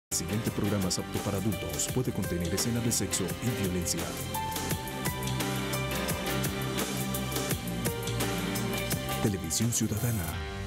El siguiente programa es apto para adultos. Puede contener escenas de sexo y violencia. Televisión Ciudadana.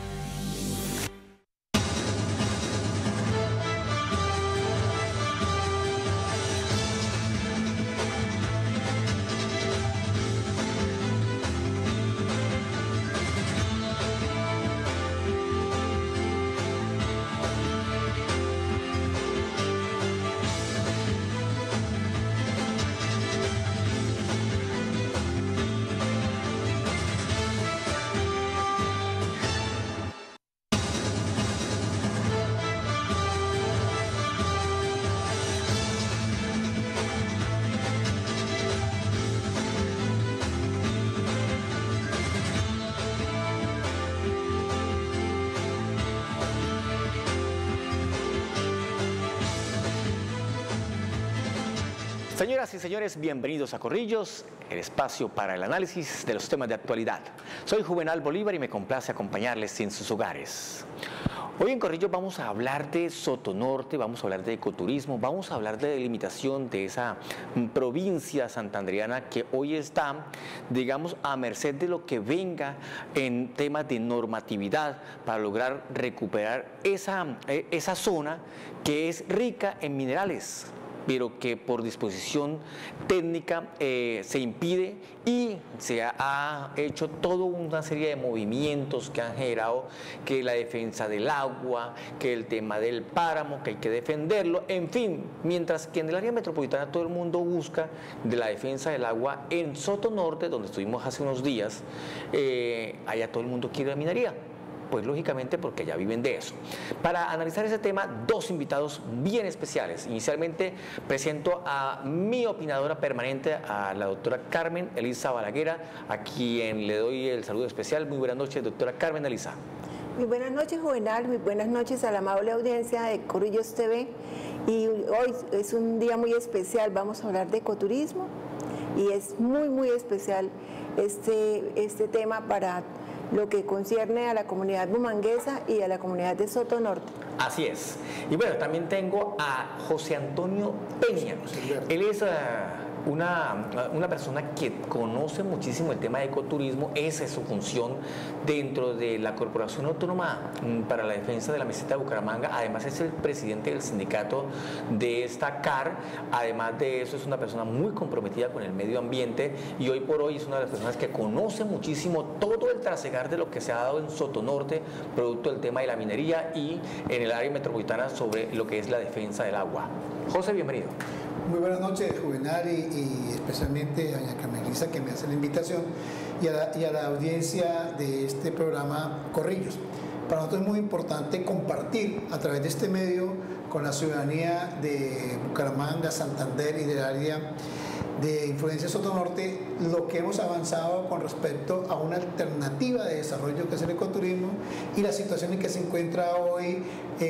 Señoras y señores, bienvenidos a Corrillos, el espacio para el análisis de los temas de actualidad. Soy Juvenal Bolívar y me complace acompañarles en sus hogares. Hoy en Corrillos vamos a hablar de Sotonorte, vamos a hablar de ecoturismo, vamos a hablar de delimitación de esa provincia santandereana que hoy está, digamos, a merced de lo que venga en temas de normatividad para lograr recuperar esa zona que es rica en minerales, pero que por disposición técnica se impide, y se ha hecho toda una serie de movimientos que han generado que la defensa del agua, que el tema del páramo, que hay que defenderlo, en fin, mientras que en el área metropolitana todo el mundo busca de la defensa del agua. En Sotonorte, donde estuvimos hace unos días, allá todo el mundo quiere la minería. Pues lógicamente porque ya viven de eso. Para analizar ese tema, dos invitados bien especiales. Inicialmente presento a mi opinadora permanente, a la doctora Carmen Elisa Balaguera, a quien le doy el saludo especial. Muy buenas noches, doctora Carmen Elisa. Muy buenas noches, Juvenal. Muy buenas noches a la amable audiencia de Corrillos TV. Y hoy es un día muy especial. Vamos a hablar de ecoturismo y es muy especial este tema para lo que concierne a la comunidad bumanguesa y a la comunidad de Sotonorte. Así es. Y bueno, también tengo a José Antonio Peña. Él es una persona que conoce muchísimo el tema de ecoturismo. Esa es su función dentro de la Corporación Autónoma para la Defensa de la Meseta de Bucaramanga. Además es el presidente del sindicato de esta CAR. Además de eso, es una persona muy comprometida con el medio ambiente y hoy por hoy es una de las personas que conoce muchísimo todo el trasegar de lo que se ha dado en Sotonorte, producto del tema de la minería, y en el área metropolitana sobre lo que es la defensa del agua. José, bienvenido. Muy buenas noches, Juvenal, y especialmente a doña Carmen Elisa, que me hace la invitación, y a la audiencia de este programa Corrillos. Para nosotros es muy importante compartir a través de este medio con la ciudadanía de Bucaramanga, Santander y del área de influencia Sotonorte lo que hemos avanzado con respecto a una alternativa de desarrollo que es el ecoturismo y la situación en que se encuentra hoy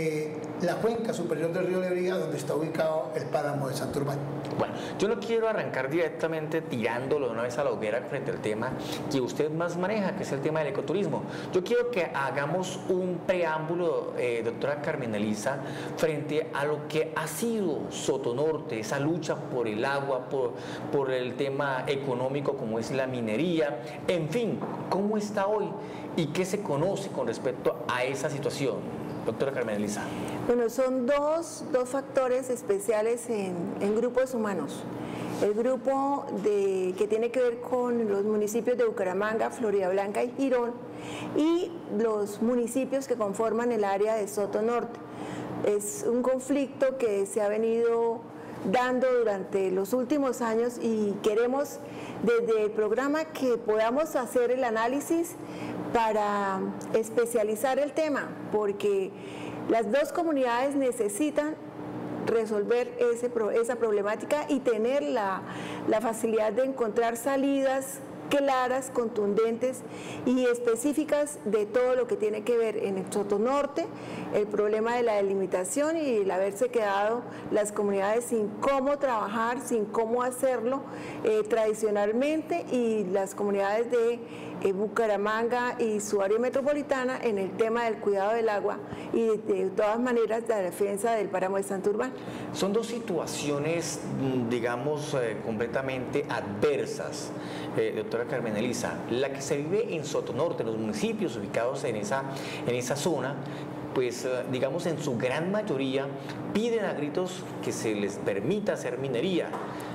la cuenca superior del río Lebrija, donde está ubicado el páramo de Santurbán. Bueno, yo no quiero arrancar directamente tirándolo de una vez a la hoguera frente al tema que usted más maneja, que es el tema del ecoturismo. Yo quiero que hagamos un preámbulo, doctora Carmen Elisa, frente a lo que ha sido Sotonorte, esa lucha por el agua, por el tema económico como es la minería, en fin, ¿cómo está hoy y qué se conoce con respecto a esa situación? Doctora Carmen Elisa. Bueno, son dos factores especiales en grupos humanos. El grupo que tiene que ver con los municipios de Bucaramanga, Floridablanca y Girón, y los municipios que conforman el área de Sotonorte. Es un conflicto que se ha venido dando durante los últimos años y queremos desde el programa que podamos hacer el análisis para especializar el tema, porque las dos comunidades necesitan resolver esa problemática y tener la facilidad de encontrar salidas claras, contundentes y específicas de todo lo que tiene que ver en el Sotonorte, el problema de la delimitación y el haberse quedado las comunidades sin cómo trabajar, sin cómo hacerlo tradicionalmente, y las comunidades de Bucaramanga y su área metropolitana en el tema del cuidado del agua y de todas maneras la defensa del páramo de Santurbán. Son dos situaciones, digamos, completamente adversas, doctora Carmen Elisa. La que se vive en Sotonorte, los municipios ubicados en esa zona, pues digamos en su gran mayoría piden a gritos que se les permita hacer minería.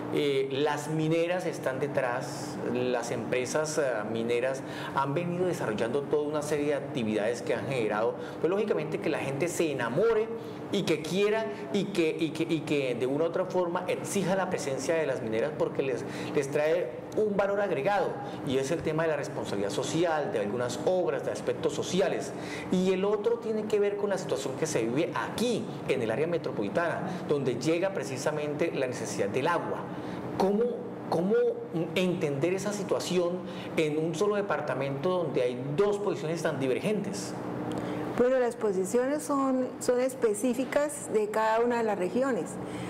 Las mineras están detrás, las empresas mineras han venido desarrollando toda una serie de actividades que han generado, pues lógicamente que la gente se enamore y que quiera y que de una u otra forma exija la presencia de las mineras porque les trae un valor agregado, y es el tema de la responsabilidad social, de algunas obras, de aspectos sociales. Y el otro tiene que ver con la situación que se vive aquí, en el área metropolitana, donde llega precisamente la necesidad del agua. ¿Cómo entender esa situación en un solo departamento donde hay dos posiciones tan divergentes? Bueno, las posiciones son específicas de cada una de las regiones,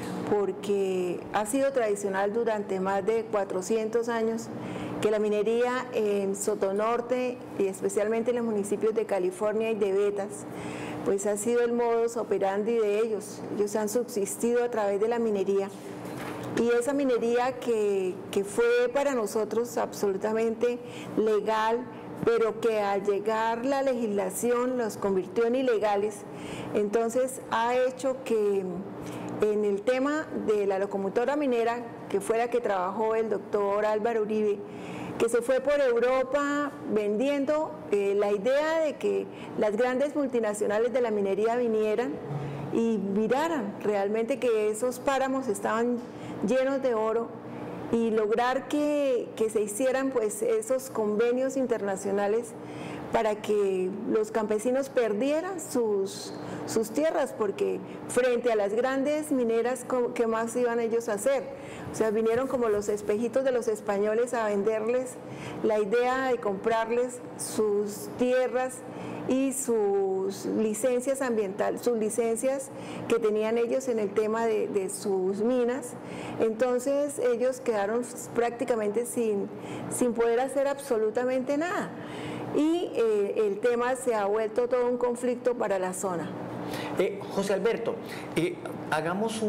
porque ha sido tradicional durante más de 400 años que la minería en Sotonorte y especialmente en los municipios de California y de Betas, pues ha sido el modus operandi de ellos. Ellos han subsistido a través de la minería. Y esa minería que fue para nosotros absolutamente legal, pero que al llegar la legislación los convirtió en ilegales, entonces ha hecho que en el tema de la locomotora minera, que fue la que trabajó el doctor Álvaro Uribe, que se fue por Europa vendiendo la idea de que las grandes multinacionales de la minería vinieran y miraran realmente que esos páramos estaban llenos de oro, y lograr que se hicieran pues esos convenios internacionales para que los campesinos perdieran sus tierras, porque frente a las grandes mineras, ¿qué más iban ellos a hacer? O sea, vinieron como los espejitos de los españoles a venderles la idea de comprarles sus tierras y sus licencias ambientales, sus licencias que tenían ellos en el tema de sus minas. Entonces ellos quedaron prácticamente sin poder hacer absolutamente nada. Y el tema se ha vuelto todo un conflicto para la zona. José Alberto, hagamos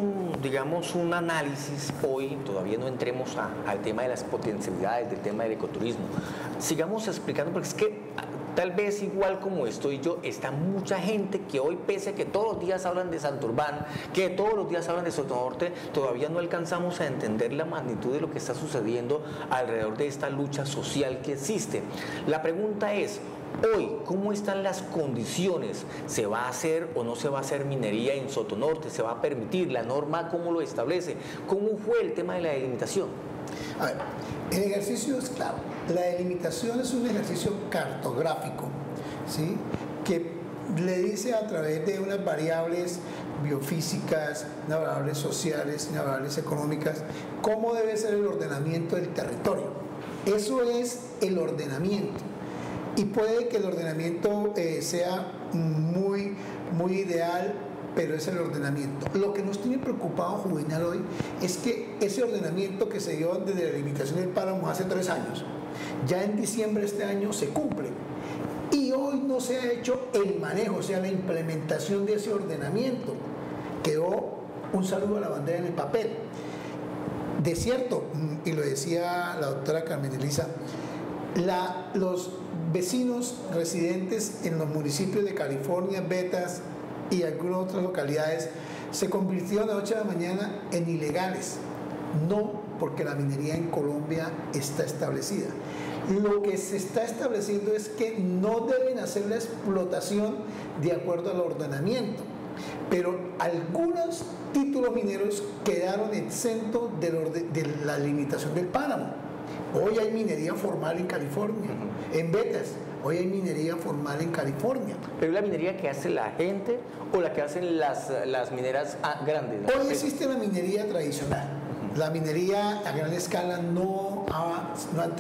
un análisis hoy, todavía no entremos al tema de las potencialidades, del tema del ecoturismo. Sigamos explicando, porque es que tal vez igual como estoy yo, está mucha gente que hoy, pese a que todos los días hablan de Santurbán, que todos los días hablan de Sotonorte, todavía no alcanzamos a entender la magnitud de lo que está sucediendo alrededor de esta lucha social que existe. La pregunta es, hoy, ¿cómo están las condiciones? ¿Se va a hacer o no se va a hacer minería en Sotonorte? ¿Se va a permitir? ¿La norma cómo lo establece? ¿Cómo fue el tema de la delimitación? A ver, el ejercicio es claro. La delimitación es un ejercicio cartográfico, ¿sí?, que le dice a través de unas variables biofísicas, unas variables sociales, unas variables económicas, cómo debe ser el ordenamiento del territorio. Eso es el ordenamiento. Y puede que el ordenamiento sea muy ideal, pero es el ordenamiento. Lo que nos tiene preocupado, Juvenal, hoy es que ese ordenamiento que se dio desde la limitación del páramo hace 3 años, ya en diciembre de este año se cumple. Y hoy no se ha hecho el manejo, o sea, la implementación de ese ordenamiento. Quedó un saludo a la bandera en el papel. De cierto, y lo decía la doctora Carmen Elisa, los vecinos residentes en los municipios de California, Betas y algunas otras localidades se convirtieron de noche a la mañana en ilegales, no porque la minería en Colombia está establecida. Lo que se está estableciendo es que no deben hacer la explotación de acuerdo al ordenamiento, pero algunos títulos mineros quedaron exentos de la limitación del páramo. Hoy hay minería formal en California, en Betas. Hoy hay minería formal en California. ¿Pero la minería que hace la gente o la que hacen las mineras grandes? Hoy existe la minería tradicional. La minería a gran escala no ha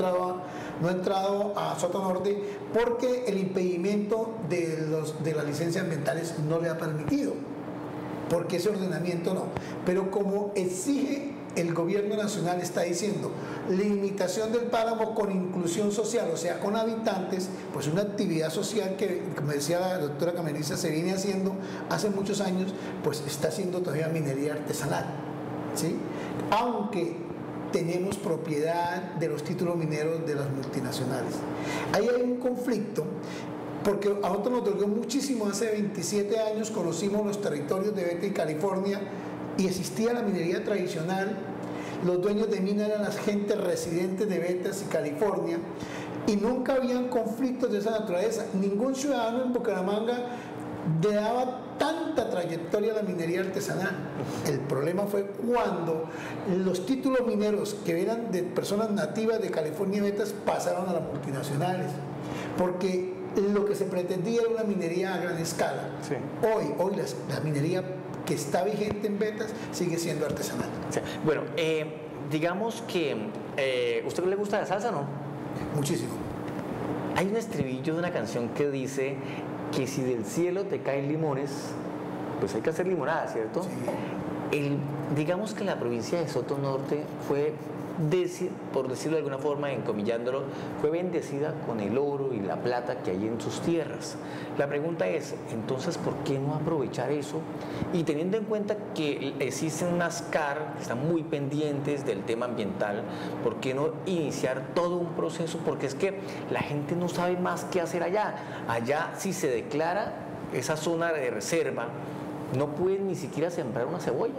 entrado a Sotonorte porque el impedimento de las licencias ambientales no le ha permitido, porque ese ordenamiento no. Pero como exige el gobierno nacional está diciendo limitación del páramo con inclusión social, o sea, con habitantes, pues una actividad social que, como decía la doctora Camerisa, se viene haciendo hace muchos años, pues está haciendo todavía minería artesanal, ¿sí? Aunque tenemos propiedad de los títulos mineros de las multinacionales. Ahí hay un conflicto, porque a nosotros nos dolió muchísimo, hace 27 años conocimos los territorios de Beta y California y existía la minería tradicional, los dueños de mina eran las gentes residentes de Betas y California y nunca habían conflictos de esa naturaleza. Ningún ciudadano en Bucaramanga le daba tanta trayectoria a la minería artesanal. El problema fue cuando los títulos mineros que eran de personas nativas de California y Betas pasaron a las multinacionales, porque lo que se pretendía era una minería a gran escala. Sí. Hoy la minería que está vigente en Betas sigue siendo artesanal. Sí. Bueno, digamos que ¿usted le gusta la salsa, no? Muchísimo. Hay un estribillo de una canción que dice que si del cielo te caen limones, pues hay que hacer limonada, ¿cierto? Sí. Digamos que la provincia de Soto Norte fue, por decirlo de alguna forma, encomillándolo, fue bendecida con el oro y la plata que hay en sus tierras. La pregunta es, entonces, ¿por qué no aprovechar eso? Y teniendo en cuenta que existen unas CAR que están muy pendientes del tema ambiental, ¿por qué no iniciar todo un proceso? Porque es que la gente no sabe más qué hacer allá. Allá, si se declara esa zona de reserva, no pueden ni siquiera sembrar una cebolla.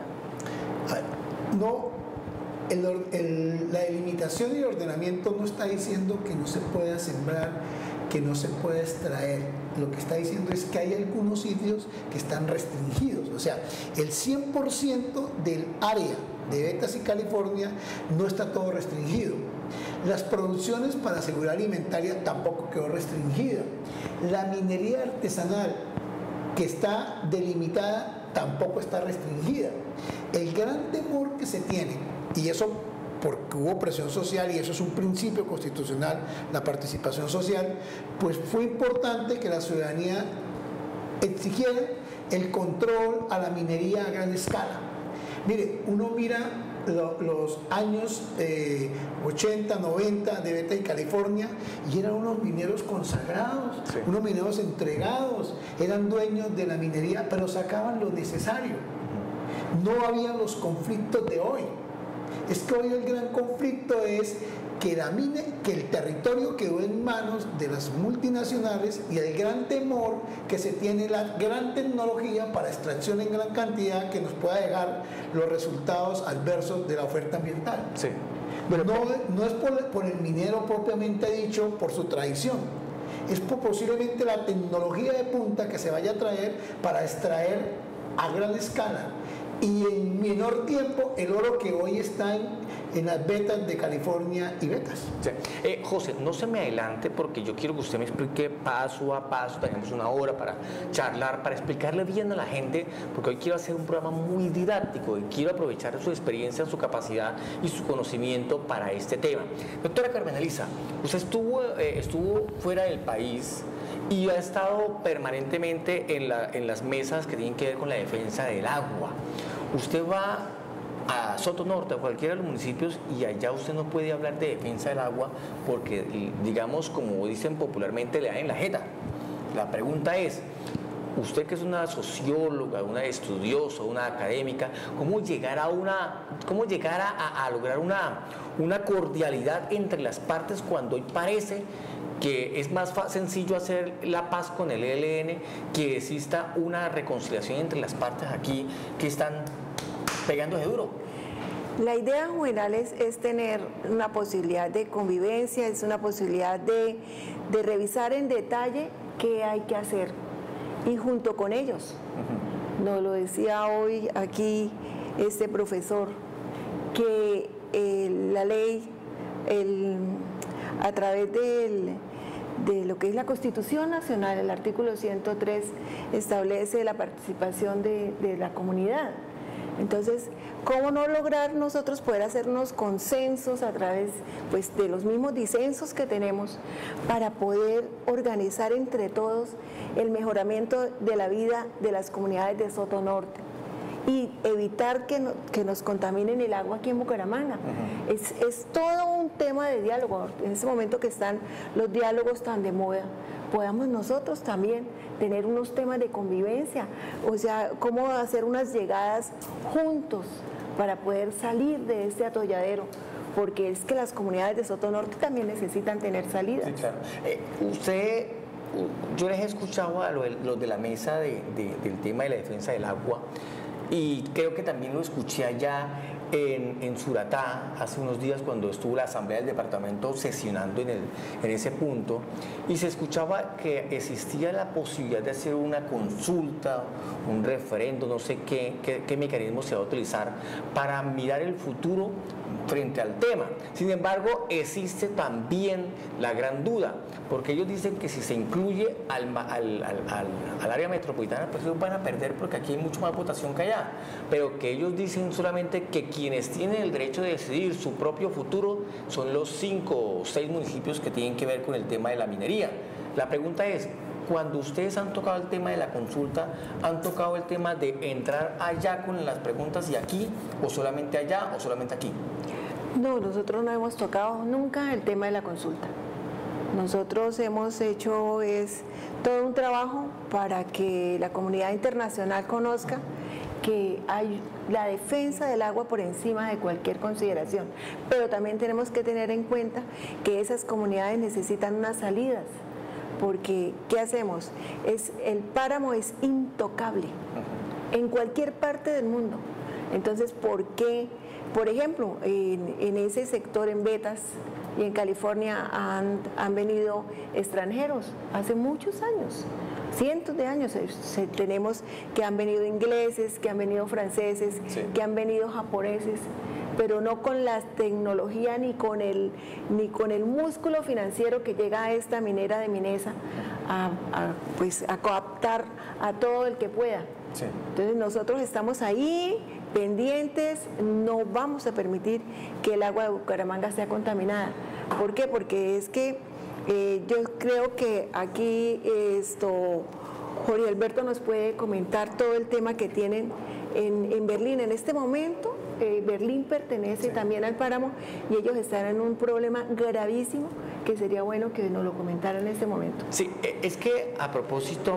No. La delimitación y el ordenamiento no está diciendo que no se pueda sembrar, que no se pueda extraer. Lo que está diciendo es que hay algunos sitios que están restringidos. O sea, el 100% del área de Betas y California no está todo restringido. Las producciones para seguridad alimentaria tampoco quedó restringida. La minería artesanal que está delimitada tampoco está restringida. El gran temor que se tiene, y eso porque hubo presión social y eso es un principio constitucional, la participación social, pues fue importante que la ciudadanía exigiera el control a la minería a gran escala. Mire, uno mira los años 80, 90 de Beta y California y eran unos mineros consagrados, sí, unos mineros entregados, eran dueños de la minería, pero sacaban lo necesario. No había los conflictos de hoy. Es que hoy el gran conflicto es que el territorio quedó en manos de las multinacionales y el gran temor que se tiene la gran tecnología para extracción en gran cantidad que nos pueda dejar los resultados adversos de la oferta ambiental. Sí. Pero no es por el minero propiamente dicho, por su tradición, es por posiblemente la tecnología de punta que se vaya a traer para extraer a gran escala y en menor tiempo el oro que hoy está en las Betas de California y Betas. Sí. José, no se me adelante porque yo quiero que usted me explique paso a paso, tenemos una hora para charlar, para explicarle bien a la gente, porque hoy quiero hacer un programa muy didáctico y quiero aprovechar su experiencia, su capacidad y su conocimiento para este tema. Doctora Carmen Elisa, usted estuvo fuera del país y ha estado permanentemente en las mesas que tienen que ver con la defensa del agua. Usted va a Soto Norte, a cualquiera de los municipios, y allá usted no puede hablar de defensa del agua porque, digamos, como dicen popularmente, le dan en la jeta. La pregunta es, usted que es una socióloga, una estudiosa, una académica, ¿cómo llegar a lograr una cordialidad entre las partes cuando hoy parece que es más sencillo hacer la paz con el ELN, que exista una reconciliación entre las partes aquí que están pegándose duro? La idea, Juvenal, es tener una posibilidad de convivencia, es una posibilidad de revisar en detalle qué hay que hacer y junto con ellos. Nos lo decía hoy aquí este profesor, que la ley, a través de lo que es la Constitución Nacional, el artículo 103 establece la participación de la comunidad. Entonces, ¿cómo no lograr nosotros poder hacernos consensos a través, pues, de los mismos disensos que tenemos para poder organizar entre todos el mejoramiento de la vida de las comunidades de Soto Norte y evitar que nos contaminen el agua aquí en Bucaramanga. Es todo un tema de diálogo. En ese momento que están los diálogos tan de moda, podamos nosotros también tener unos temas de convivencia, o sea, cómo hacer unas llegadas juntos para poder salir de este atolladero, porque es que las comunidades de Soto Norte también necesitan tener salidas. Sí, claro. Yo les he escuchado a los de la mesa del tema de la defensa del agua, y creo que también lo escuché allá en Suratá hace unos días cuando estuvo la asamblea del departamento sesionando en ese punto, y se escuchaba que existía la posibilidad de hacer una consulta, un referendo, no sé qué mecanismo se va a utilizar para mirar el futuro frente al tema. Sin embargo, existe también la gran duda, porque ellos dicen que si se incluye al área metropolitana, pues ellos van a perder porque aquí hay mucho más votación que allá, pero que ellos dicen solamente que quienes tienen el derecho de decidir su propio futuro son los 5 o 6 municipios que tienen que ver con el tema de la minería. La pregunta es, cuando ustedes han tocado el tema de la consulta, ¿han tocado el tema de entrar allá con las preguntas y aquí, o solamente allá, o solamente aquí? No, nosotros no hemos tocado nunca el tema de la consulta. Nosotros hemos hecho todo un trabajo para que la comunidad internacional conozca que hay la defensa del agua por encima de cualquier consideración, pero también tenemos que tener en cuenta que esas comunidades necesitan unas salidas, porque ¿qué hacemos? El páramo es intocable en cualquier parte del mundo. Entonces, ¿por qué? Por ejemplo, en ese sector, en Betas y en California, han venido extranjeros hace muchos años, cientos de años. Tenemos que han venido ingleses, que han venido franceses, sí, que han venido japoneses, pero no con la tecnología ni con el músculo financiero que llega a esta minera de Minesa a coaptar a todo el que pueda. Sí. Entonces nosotros estamos ahí pendientes, no vamos a permitir que el agua de Bucaramanga sea contaminada. ¿Por qué? Porque es que yo creo que aquí Jorge Alberto nos puede comentar todo el tema que tienen en Berlín. En este momento Berlín pertenece, sí, también al páramo, y ellos están en un problema gravísimo que sería bueno que nos lo comentaran en este momento. Sí, es que a propósito,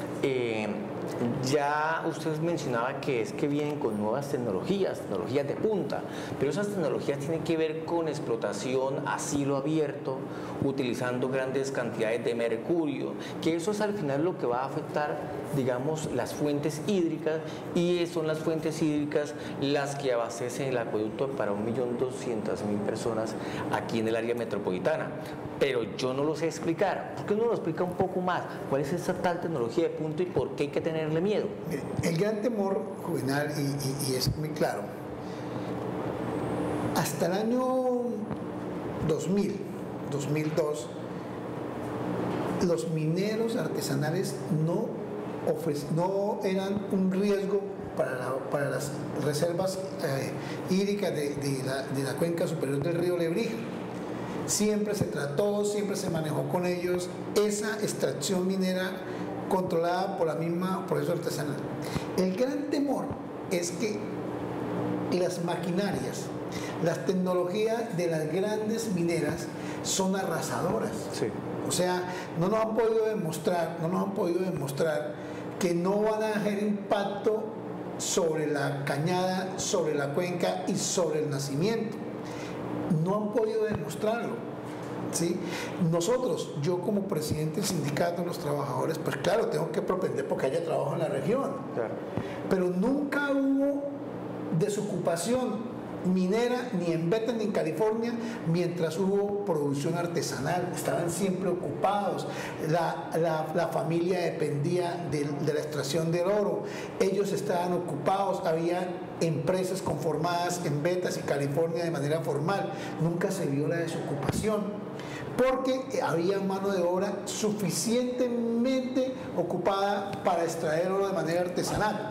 ya usted mencionaba que es que vienen con nuevas tecnologías de punta, pero esas tecnologías tienen que ver con explotación a cielo abierto, utilizando grandes cantidades de mercurio, que eso es al final lo que va a afectar, digamos, las fuentes hídricas, y son las fuentes hídricas las que abastecen el acueducto para 1.200.000 personas aquí en el área metropolitana. Pero yo no lo sé explicar. ¿Por qué no lo explica un poco más? ¿Cuál es esa tal tecnología de punta y por qué hay que tenerle miedo? El gran temor, Juvenal, y es muy claro, hasta el año 2000, 2002, los mineros artesanales no eran un riesgo para las reservas hídricas de la cuenca superior del río Lebrija. Siempre se trató, siempre se manejó con ellos esa extracción minera controlada por la misma proceso artesanal. El gran temor es que las maquinarias, las tecnologías de las grandes mineras son arrasadoras. Sí. O sea, no nos han podido demostrar que no van a hacer impacto sobre la cañada, sobre la cuenca y sobre el nacimiento. No han podido demostrarlo, ¿sí? Nosotros, yo como presidente del sindicato de los trabajadores, pues claro, tengo que propender porque haya trabajo en la región. Claro. Pero nunca hubo desocupación minera ni en Betas ni en California mientras hubo producción artesanal. Estaban siempre ocupados. La familia dependía de la extracción del oro. Ellos estaban ocupados. Había empresas conformadas en Betas y California de manera formal. Nunca se vio la desocupación porque había mano de obra suficientemente ocupada para extraer oro de manera artesanal.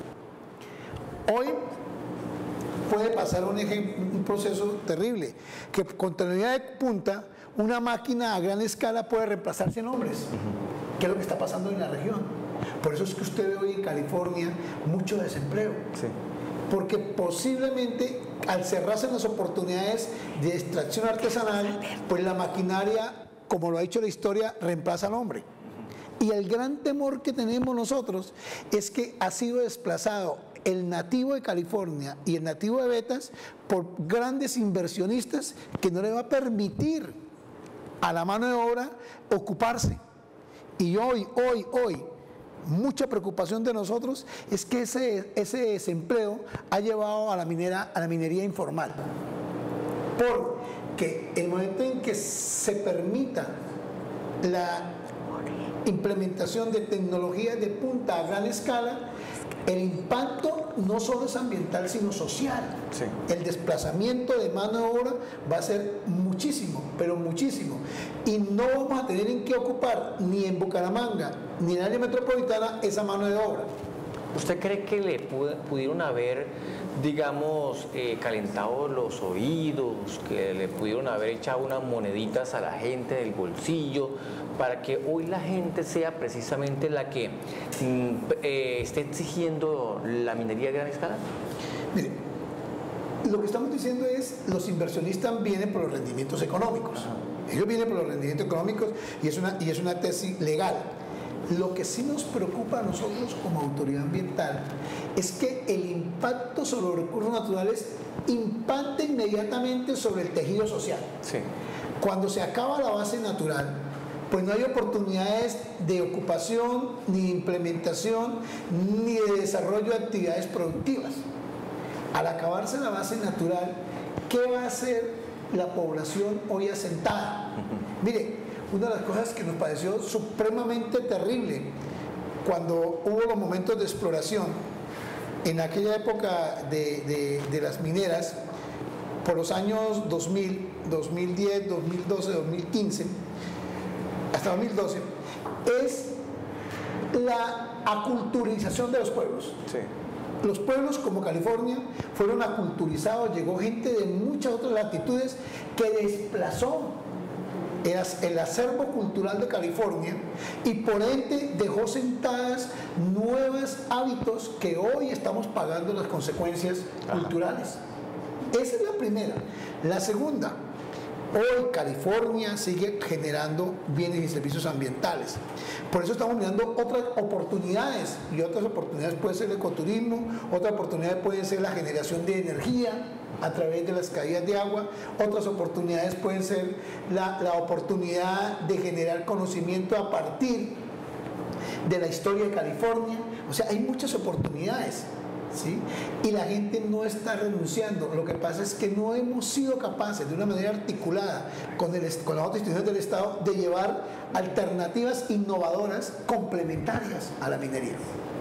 Hoy puede pasar un proceso terrible, que con tecnología de punta, una máquina a gran escala puede reemplazar 100 hombres, que es lo que está pasando en la región. Por eso es que usted ve hoy en California mucho desempleo. Sí. Porque posiblemente al cerrarse las oportunidades de extracción artesanal, pues la maquinaria, como lo ha dicho la historia, reemplaza al hombre. Y el gran temor que tenemos nosotros es que ha sido desplazado el nativo de California y el nativo de Betas por grandes inversionistas que no le va a permitir a la mano de obra ocuparse. Y hoy, mucha preocupación de nosotros es que ese desempleo ha llevado a la minería informal. Porque el momento en que se permita la implementación de tecnologías de punta a gran escala, el impacto no solo es ambiental, sino social. Sí. El desplazamiento de mano de obra va a ser muchísimo, pero muchísimo. Y no vamos a tener en qué ocupar ni en Bucaramanga, ni en el área metropolitana, esa mano de obra. ¿Usted cree que le pudieron haber, digamos, calentado los oídos, que le pudieron haber echado unas moneditas a la gente del bolsillo, para que hoy la gente sea precisamente la que esté exigiendo la minería a gran escala? Mire, lo que estamos diciendo es, los inversionistas vienen por los rendimientos económicos. Ajá. Ellos vienen por los rendimientos económicos y es una tesis legal. Lo que sí nos preocupa a nosotros como autoridad ambiental es que el impacto sobre los recursos naturales impacta inmediatamente sobre el tejido social. Sí. Cuando se acaba la base natural, pues no hay oportunidades de ocupación, ni de implementación, ni de desarrollo de actividades productivas. Al acabarse la base natural, ¿qué va a hacer la población hoy asentada? Mire, una de las cosas que nos pareció supremamente terrible cuando hubo los momentos de exploración, en aquella época de las mineras, por los años 2000, 2010, 2012, 2015, hasta 2012, es la aculturización de los pueblos. Sí. Los pueblos como California fueron aculturizados, llegó gente de muchas otras latitudes que desplazó el acervo cultural de California y por ende dejó sentadas nuevos hábitos que hoy estamos pagando las consecuencias culturales. Esa es la primera. La segunda, hoy California sigue generando bienes y servicios ambientales. Por eso estamos mirando otras oportunidades, y otras oportunidades puede ser el ecoturismo, otra oportunidad puede ser la generación de energía a través de las caídas de agua, otras oportunidades pueden ser la oportunidad de generar conocimiento a partir de la historia de California. O sea, hay muchas oportunidades, ¿sí? Y la gente no está renunciando. Lo que pasa es que no hemos sido capaces de una manera articulada con las otras instituciones del Estado de llevar alternativas innovadoras complementarias a la minería.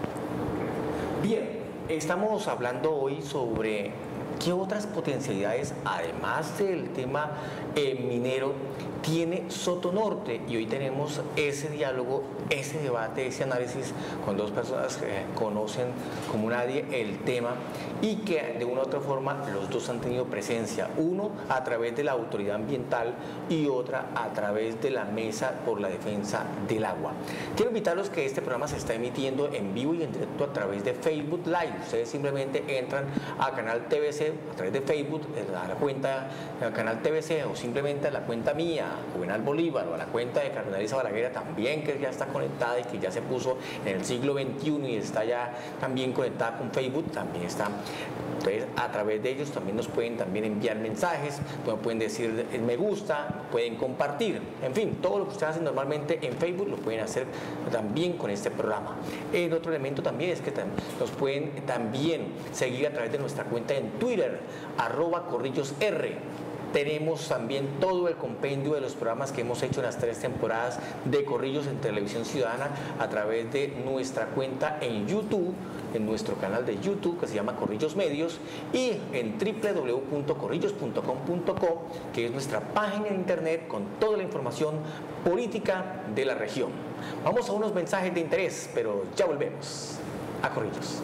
Bien, estamos hablando hoy sobre qué otras potencialidades, además del tema minero, tiene Soto Norte, y hoy tenemos ese diálogo, ese debate, ese análisis con dos personas que conocen como nadie el tema y que de una u otra forma los dos han tenido presencia, uno a través de la autoridad ambiental y otra a través de la Mesa por la Defensa del Agua. Quiero invitarlos que este programa se está emitiendo en vivo y en directo a través de Facebook Live. Ustedes simplemente entran a Canal TVC a través de Facebook, a la cuenta Canal TVC, o simplemente a la cuenta mía, Juvenal Bolívar, o a la cuenta de Carolina Elisa Balaguer también, que ya está conectada y que ya se puso en el siglo XXI y está ya también conectada con Facebook, también está. Entonces, a través de ellos también nos pueden también enviar mensajes, pueden decir me gusta, pueden compartir, en fin, todo lo que ustedes hacen normalmente en Facebook lo pueden hacer también con este programa. El otro elemento también es que nos pueden también seguir a través de nuestra cuenta en Twitter, @corrillosr. Tenemos también todo el compendio de los programas que hemos hecho en las 3 temporadas de Corrillos en Televisión Ciudadana a través de nuestra cuenta en YouTube, en nuestro canal de YouTube que se llama Corrillos Medios, y en www.corrillos.com.co, que es nuestra página en internet con toda la información política de la región. Vamos a unos mensajes de interés, pero ya volvemos a Corrillos.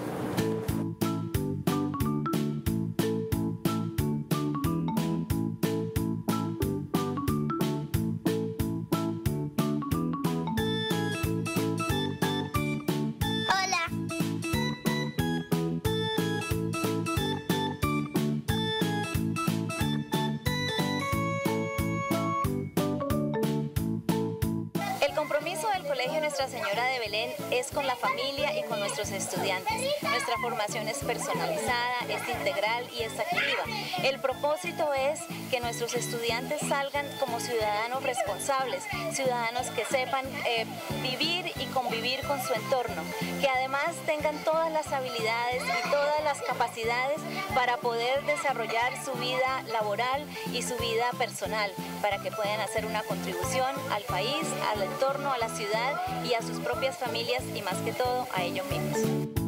Nuestra Señora de Belén es con la familia y con nuestros estudiantes. Nuestra formación es personalizada, es integral y es activa. El propósito es que nuestros estudiantes salgan como ciudadanos responsables, ciudadanos que sepan vivir y convivir con su entorno, que además tengan todas las habilidades y todas las capacidades para poder desarrollar su vida laboral y su vida personal, para que puedan hacer una contribución al país, al entorno, a la ciudad y a sus propias familias y más que todo a ellos mismos.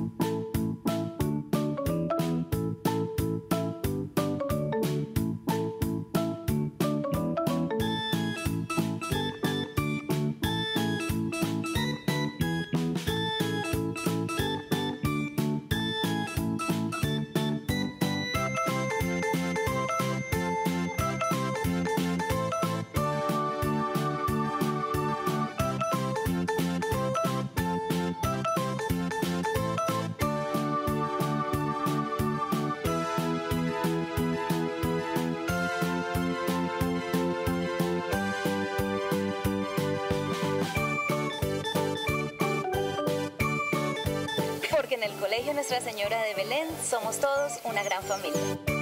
Porque en el Colegio Nuestra Señora de Belén somos todos una gran familia.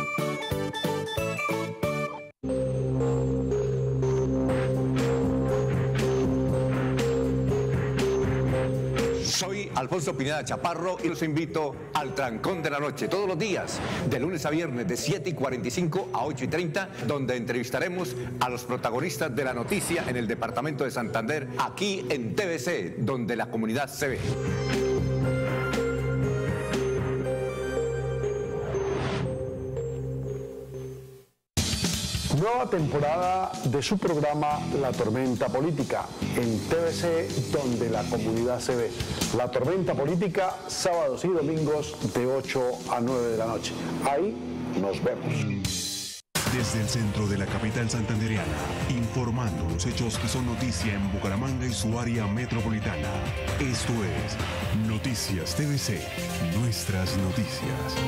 Soy Alfonso Pineda Chaparro y los invito al Trancón de la Noche, todos los días, de lunes a viernes, de 7:45 a 8:30, donde entrevistaremos a los protagonistas de la noticia en el departamento de Santander, aquí en TVC, donde la comunidad se ve. Nueva temporada de su programa La Tormenta Política en TVC, donde la comunidad se ve. La Tormenta Política, sábados y domingos de 8 a 9 de la noche. Ahí nos vemos. Desde el centro de la capital santandereana, informando los hechos que son noticia en Bucaramanga y su área metropolitana. Esto es Noticias TVC, nuestras noticias.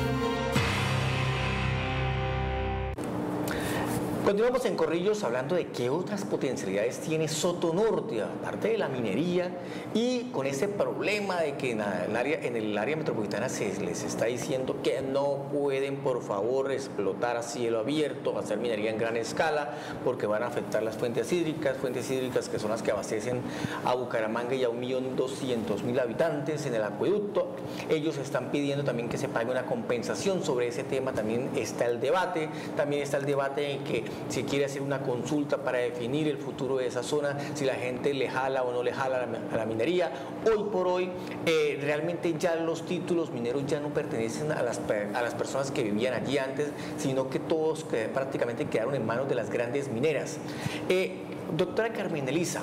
Continuamos en Corrillos hablando de qué otras potencialidades tiene Soto Norte, aparte de la minería, y con ese problema de que en el área metropolitana se les está diciendo que no pueden, por favor, explotar a cielo abierto, hacer minería en gran escala, porque van a afectar las fuentes hídricas que son las que abastecen a Bucaramanga y a 1.200.000 habitantes en el acueducto. Ellos están pidiendo también que se pague una compensación. Sobre ese tema también está el debate, en que se quiere hacer una consulta para definir el futuro de esa zona, si la gente le jala o no le jala a la minería. Hoy por hoy, realmente ya los títulos mineros ya no pertenecen a las personas que vivían allí antes, sino que todos prácticamente quedaron en manos de las grandes mineras. Doctora Carmen Elisa,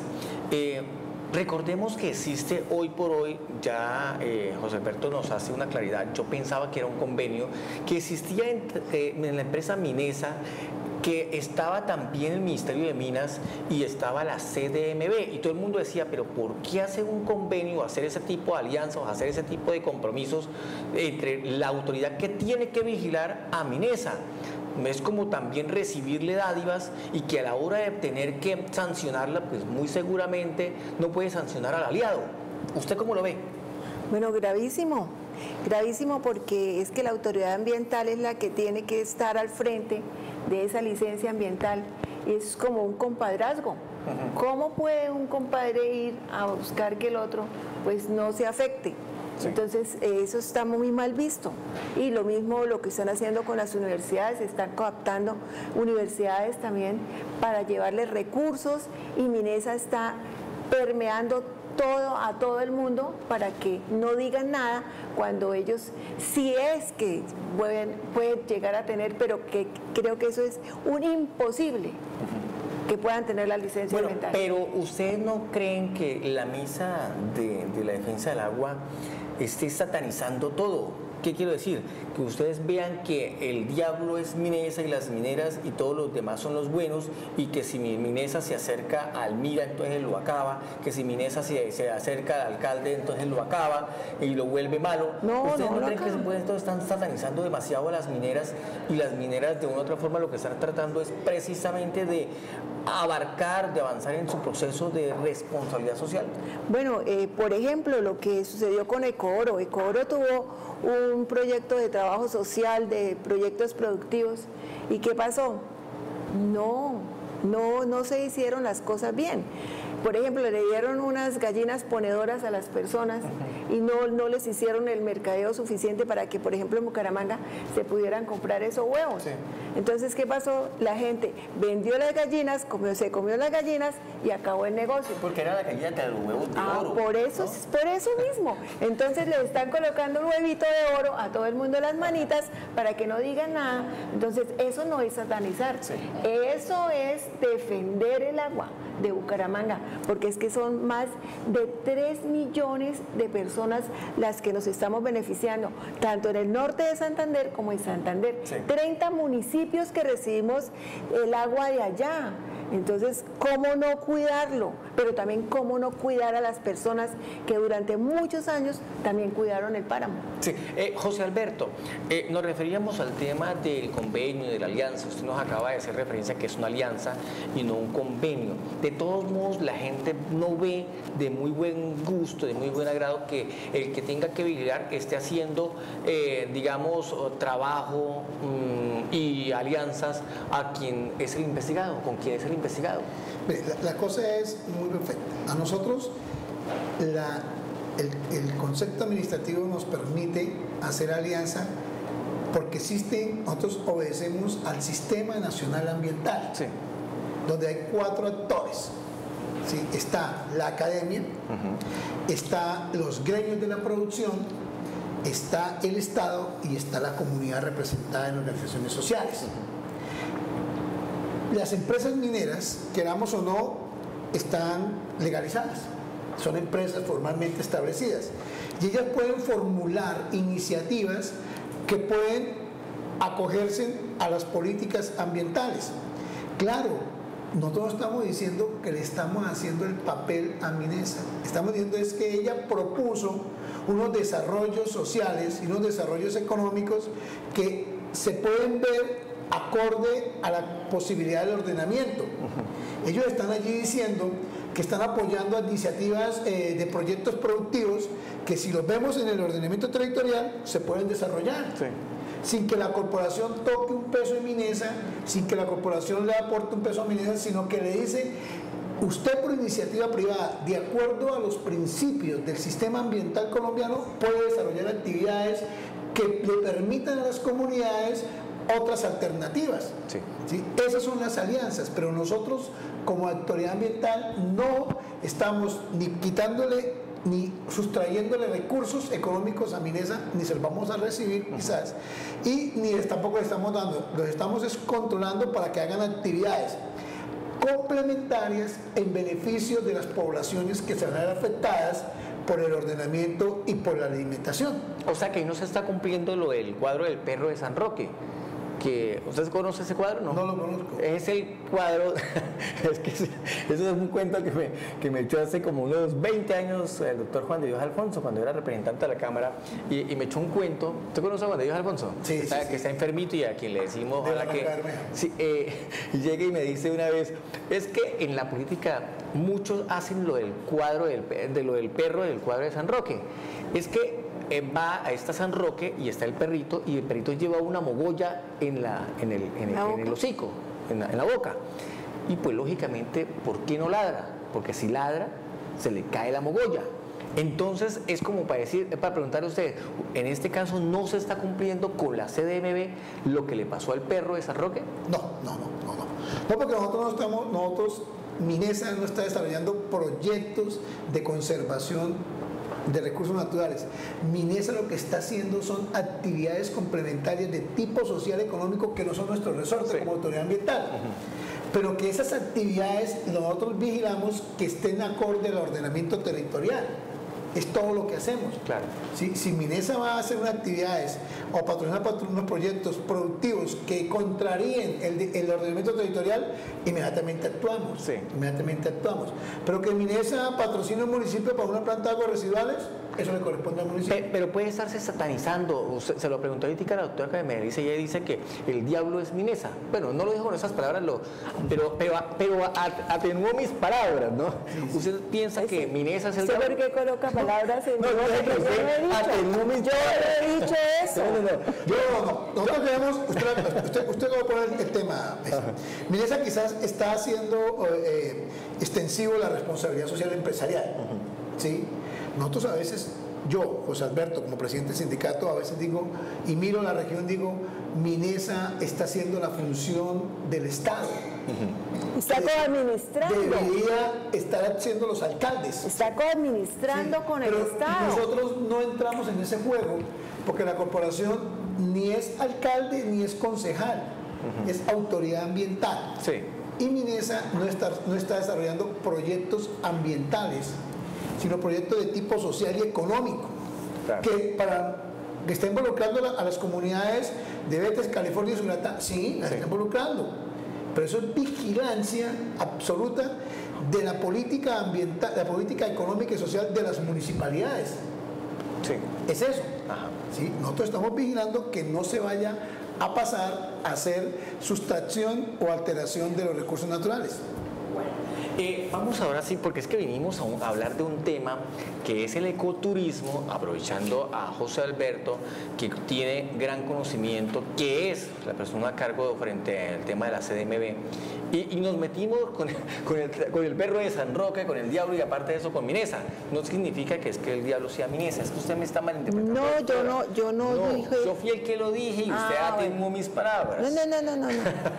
recordemos que existe hoy por hoy, ya José Alberto nos hace una claridad, yo pensaba que era un convenio que existía en la empresa Minesa, que estaba también el Ministerio de Minas y estaba la CDMB, y todo el mundo decía, pero ¿por qué hacer un convenio, hacer ese tipo de alianzas, hacer ese tipo de compromisos entre la autoridad que tiene que vigilar a Minesa? Es como también recibirle dádivas y que a la hora de tener que sancionarla, pues muy seguramente no puede sancionar al aliado. ¿Usted cómo lo ve? Bueno, gravísimo, gravísimo, porque es que la autoridad ambiental es la que tiene que estar al frente de esa licencia ambiental. Es como un compadrazgo. ¿Cómo puede un compadre ir a buscar que el otro pues no se afecte? Sí. Entonces eso está muy mal visto, y lo mismo lo que están haciendo con las universidades, están cooptando universidades también para llevarles recursos, y Minesa está permeando a todo el mundo para que no digan nada cuando ellos, si es que pueden llegar a tener, pero que creo que eso es un imposible, que puedan tener la licencia ambiental. Pero ¿ustedes no creen que la misa de la defensa del agua esté satanizando todo? ¿Qué quiero decir? Que ustedes vean que el diablo es Minesa y las mineras y todos los demás son los buenos, y que si Minesa se acerca al Mira, entonces lo acaba, que si Minesa se acerca al alcalde, entonces lo acaba y lo vuelve malo. ¿Ustedes no creen que entonces están satanizando demasiado a las mineras, y las mineras de una u otra forma lo que están tratando es precisamente de abarcar, de avanzar en su proceso de responsabilidad social? Bueno, por ejemplo, lo que sucedió con Ecooro. Ecooro tuvo un proyecto de trabajo social, de proyectos productivos. ¿Y qué pasó? No se hicieron las cosas bien. Por ejemplo, le dieron unas gallinas ponedoras a las personas y no les hicieron el mercadeo suficiente para que, por ejemplo, en Bucaramanga se pudieran comprar esos huevos. Sí. Entonces, ¿qué pasó? La gente vendió las gallinas, se comió las gallinas y acabó el negocio. Porque era la gallina de los huevos de oro. Por eso mismo. Entonces le están colocando un huevito de oro a todo el mundo en las manitas para que no digan nada. Entonces, eso no es satanizar. Sí. Eso es defender el agua de Bucaramanga, porque es que son más de 3 millones de personas las que nos estamos beneficiando, tanto en el norte de Santander como en Santander. Sí. 30 municipios que recibimos el agua de allá. Entonces, ¿cómo no cuidarlo? Pero también, ¿cómo no cuidar a las personas que durante muchos años también cuidaron el páramo? Sí, José Alberto, nos referíamos al tema del convenio, de la alianza. Usted nos acaba de hacer referencia a que es una alianza y no un convenio. De todos modos, la gente no ve de muy buen gusto, de muy buen agrado, que el que tenga que vigilar esté haciendo, digamos, trabajo y alianzas a quien es el investigado, con quien es el investigado. La cosa es muy perfecta. A nosotros el concepto administrativo nos permite hacer alianza porque nosotros obedecemos al Sistema Nacional Ambiental, sí, donde hay 4 actores. ¿Sí? Está la academia, está los gremios de la producción, está el Estado y está la comunidad representada en organizaciones sociales. Las empresas mineras, queramos o no, están legalizadas, son empresas formalmente establecidas y ellas pueden formular iniciativas que pueden acogerse a las políticas ambientales. Claro, nosotros estamos diciendo que le estamos haciendo el papel a Minesa, estamos diciendo es que ella propuso unos desarrollos sociales y unos desarrollos económicos que se pueden ver acorde a la posibilidad del ordenamiento. Ellos están allí diciendo que están apoyando iniciativas de proyectos productivos que, si los vemos en el ordenamiento territorial, se pueden desarrollar. Sí. Sin que la corporación toque un peso en Minesa, sin que la corporación le aporte un peso a Minesa, sino que le dice: usted, por iniciativa privada, de acuerdo a los principios del sistema ambiental colombiano, puede desarrollar actividades que le permitan a las comunidades otras alternativas. Sí. ¿Sí? Esas son las alianzas, pero nosotros como autoridad ambiental no estamos ni quitándole ni sustrayéndole recursos económicos a Minesa, ni se los vamos a recibir quizás, y ni tampoco le estamos dando, los estamos controlando para que hagan actividades complementarias en beneficio de las poblaciones que se van a ver afectadas por el ordenamiento y por la alimentación. O sea que ahí no se está cumpliendo lo del cuadro del perro de San Roque. Que, ¿usted conoce ese cuadro? No, no lo conozco. Es el cuadro, es que eso es un cuento que me echó hace como unos 20 años el doctor Juan de Dios Alfonso, cuando era representante de la Cámara, y me echó un cuento. ¿Usted conoce a Juan de Dios Alfonso? Sí, sí, que está enfermito y a quien le decimos ojalá que sí, llegue y me dice una vez, es que en la política muchos hacen lo del cuadro de lo del perro del cuadro de San Roque. Es que va a esta San Roque y está el perrito, y el perrito lleva una mogolla en el hocico, en la boca. Y pues lógicamente, ¿por qué no ladra? Porque si ladra, se le cae la mogolla. Entonces es como para preguntarle a usted, en este caso no se está cumpliendo con la CDMB lo que le pasó al perro de San Roque. No, porque nosotros Minesa no está desarrollando proyectos de conservación de recursos naturales. Minesa lo que está haciendo son actividades complementarias de tipo social económico que no son nuestro resorte, sí, como autoridad ambiental. Pero que esas actividades nosotros vigilamos que estén acorde al ordenamiento territorial. es todo lo que hacemos. Claro. Si Minesa va a hacer unas actividades o patrocinar unos proyectos productivos que contraríen el ordenamiento territorial, inmediatamente actuamos. Sí. Inmediatamente actuamos. Pero que Minesa patrocine un municipio para una planta de aguas residuales, eso le corresponde al municipio. Pero puede estarse satanizando. Se lo preguntó ahorita a la doctora que me dice, ella dice que el diablo es Minesa. Bueno, no lo dijo con esas palabras, pero atenuó mis palabras, ¿no? Sí. ¿Usted piensa que Minesa es el diablo? ¿Por qué coloca palabras en no atenuó mis Yo he dicho eso. Nosotros queremos, usted va a poner el tema. Minesa quizás está haciendo extensivo la responsabilidad social empresarial. ¿Sí? Nosotros a veces, yo, José Alberto, como presidente del sindicato, a veces digo, y miro la región, digo, Minesa está haciendo la función del Estado. Está coadministrando. Debería estar haciendo los alcaldes. Está coadministrando con el Estado. Nosotros no entramos en ese juego porque la corporación ni es alcalde ni es concejal, es autoridad ambiental. Sí. Y Minesa no está desarrollando proyectos ambientales, sino proyectos de tipo social y económico, claro, que está involucrando a las comunidades de Betes, California y Suratá. Sí, las está involucrando, pero eso es vigilancia absoluta de la política ambiental, de la política económica y social de las municipalidades. Sí. Es eso. Ajá. ¿Sí? Nosotros estamos vigilando que no se vaya a pasar a hacer sustracción o alteración de los recursos naturales. Vamos ahora sí, porque es que vinimos a hablar de un tema que es el ecoturismo, aprovechando a José Alberto, que tiene gran conocimiento, que es la persona a cargo frente al tema de la CDMB, y nos metimos con el perro de San Roque, con el diablo, y aparte de eso con Minesa. No significa que es que el diablo sea Minesa, es que usted me está malinterpretando. No, yo no dije. Yo fui el que lo dije y usted atenuó mis palabras. No.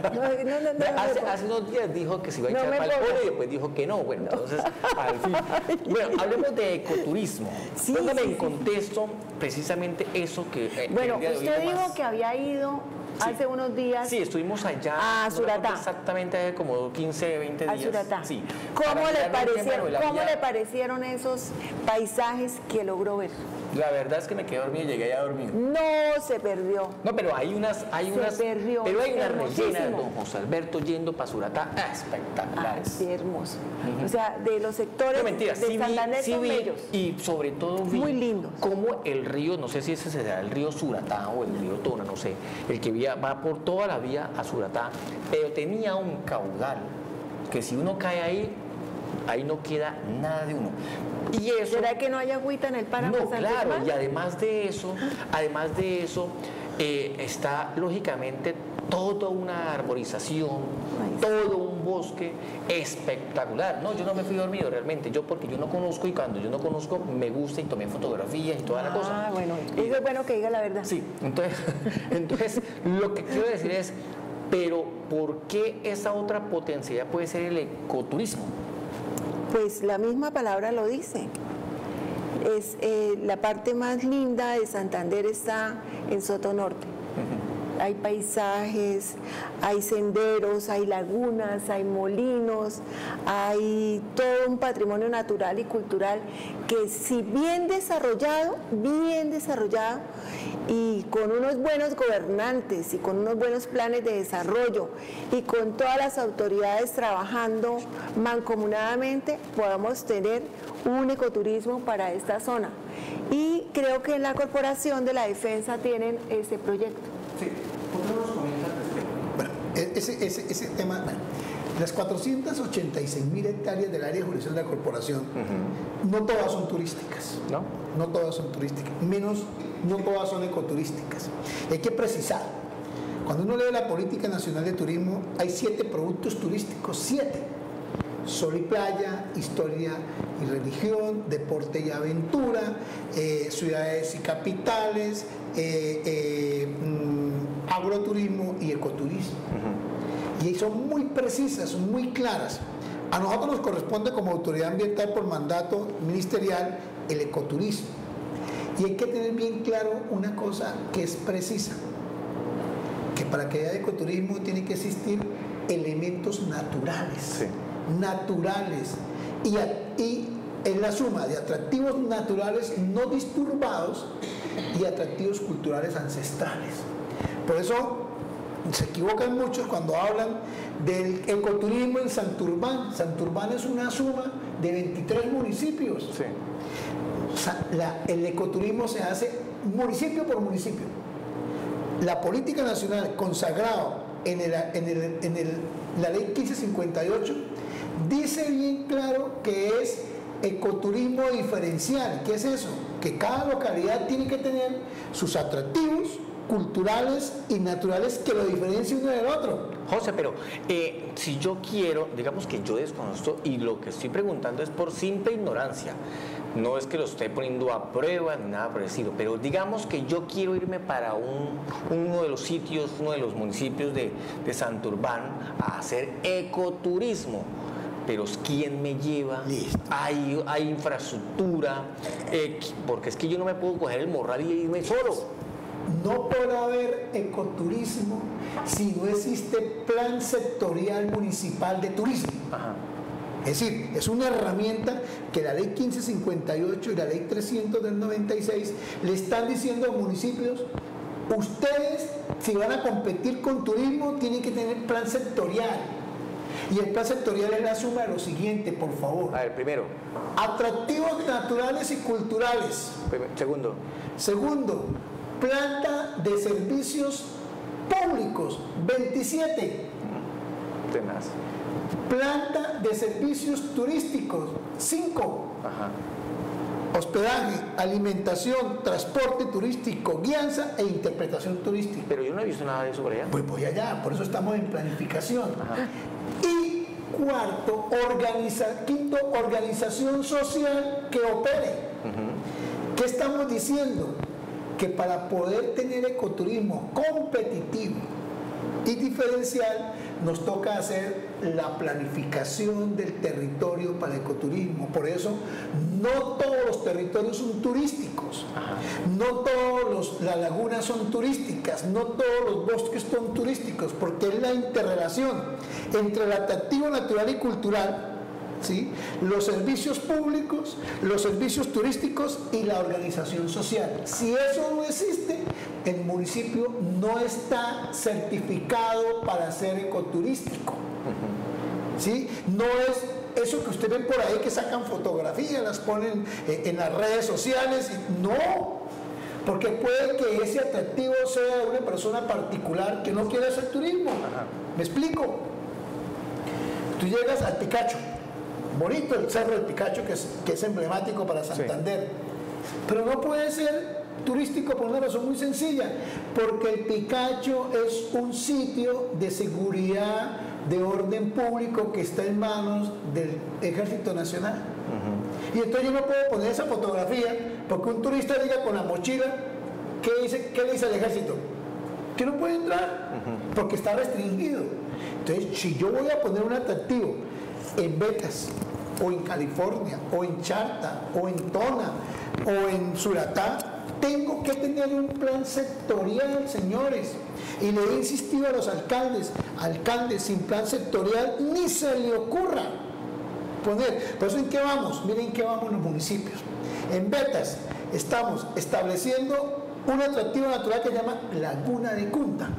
Hace unos días dijo que se iba a echar para el polo y después dijo que no. Bueno, entonces, al fin. Bueno, hablemos de ecoturismo. Póngame en contexto precisamente eso que... Bueno, usted dijo que había ido hace unos días. Sí, estuvimos allá. A Suratá. No exactamente hace como 15, 20 días. A Suratá. Sí. ¿Cómo le parecieron esos paisajes que logró ver? La verdad es que me quedé dormido y llegué ya dormido. No, se perdió. No, pero hay unas perdió, pero hay unas hermosísimo. rellenas, don José Alberto, yendo para Suratá, espectaculares. Sí, hermoso. O sea, de los sectores de Santander son bellos. Y sobre todo vi muy lindos. Como el río, no sé si ese será el río Suratá o el río Tona, no sé, el que va por toda la vía a Suratá, pero tenía un caudal que si uno cae ahí no queda nada de uno. Y eso, ¿será que no hay agüita en el páramo? No, claro, y además de eso, está lógicamente toda una arborización, todo un bosque espectacular. No, yo no me fui dormido realmente, porque yo no conozco, y cuando yo no conozco me gusta y tomé fotografías y toda la cosa. Bueno, eso es bueno que diga la verdad. Sí, entonces lo que quiero decir es, pero ¿por qué esa otra potencialidad puede ser el ecoturismo? Pues la misma palabra lo dice. Es la parte más linda de Santander está en Sotonorte. Hay paisajes, hay senderos, hay lagunas, hay molinos, hay todo un patrimonio natural y cultural que, si bien desarrollado y con unos buenos gobernantes y con unos buenos planes de desarrollo y con todas las autoridades trabajando mancomunadamente, podamos tener un ecoturismo para esta zona. Y creo que en la Corporación de la Defensa tienen ese proyecto. Sí, ¿por qué no nos comenta al respecto? Bueno, ese tema, bueno, las 486.000 hectáreas del área de jurisdicción de la corporación, no todas son turísticas. No todas son turísticas, no todas son ecoturísticas. Hay que precisar, cuando uno lee la Política Nacional de Turismo, hay 7 productos turísticos, 7. Sol y playa, historia y religión, deporte y aventura, ciudades y capitales, agroturismo y ecoturismo. Y son muy precisas, son muy claras. A nosotros nos corresponde como autoridad ambiental por mandato ministerial el ecoturismo. Y hay que tener bien claro una cosa que es precisa, que para que haya ecoturismo tiene que existir elementos naturales. Sí. Naturales y es la suma de atractivos naturales no disturbados y atractivos culturales ancestrales. Por eso se equivocan muchos cuando hablan del ecoturismo en Santurbán. Santurbán es una suma de 23 municipios. Sí. O sea, el ecoturismo se hace municipio por municipio. La política nacional consagrada en la ley 1558 dice bien claro que es ecoturismo diferencial. ¿Qué es eso? Que cada localidad tiene que tener sus atractivos culturales y naturales que lo diferencien uno del otro. José, pero si yo quiero, digamos que yo desconozco y lo que estoy preguntando es por simple ignorancia, no es que lo esté poniendo a prueba ni nada por el estilo, pero digamos que yo quiero irme para uno de los sitios, uno de los municipios de Santurbán a hacer ecoturismo. Pero ¿quién me lleva? Listo. Hay infraestructura, porque es que yo no me puedo coger el morral y irme solo. No podrá haber ecoturismo si no existe plan sectorial municipal de turismo. Ajá. Es decir, es una herramienta que la ley 1558 y la ley 300 del 96 le están diciendo a los municipios: ustedes, si van a competir con turismo, tienen que tener plan sectorial. Y el plan sectorial es la suma de lo siguiente, por favor. A ver, primero. Atractivos naturales y culturales. Segundo. Segundo, planta de servicios públicos, 27. Tenaz. Planta de servicios turísticos, 5. Ajá. Hospedaje, alimentación, transporte turístico, guianza e interpretación turística. Pero yo no he visto nada de eso por allá. Pues voy allá, por eso estamos en planificación. Ajá. Y quinto, organización social que opere. ¿Qué estamos diciendo? Que para poder tener ecoturismo competitivo y diferencial, nos toca hacer la planificación del territorio para ecoturismo. Por eso, no todos los territorios son turísticos. Ajá. No todas las lagunas son turísticas, no todos los bosques son turísticos, porque es la interrelación entre el atractivo natural y cultural, ¿sí?, los servicios públicos, los servicios turísticos y la organización social. Si eso no existe, el municipio no está certificado para ser ecoturístico. ¿Sí? No es eso que ustedes ven por ahí que sacan fotografías, las ponen en las redes sociales. No, porque puede que ese atractivo sea de una persona particular que no quiere hacer turismo. ¿Me explico? Tú llegas al Picacho, bonito el Cerro del Picacho, que es emblemático para Santander, pero no puede ser turístico por una razón muy sencilla, porque el Picacho es un sitio de seguridad, de orden público, que está en manos del Ejército Nacional. Y entonces yo no puedo poner esa fotografía porque un turista diga con la mochila, ¿qué le dice al ejército? Que no puede entrar, porque está restringido. Entonces, si yo voy a poner un atractivo en Betas, o en California, o en Charta, o en Tona, o en Suratá, tengo que tener un plan sectorial, señores. Y le he insistido a los alcaldes, sin plan sectorial ni se le ocurra poner. Por eso, ¿en qué vamos? Miren qué vamos los municipios. En Betas estamos estableciendo un atractivo natural que se llama Laguna de Cunta,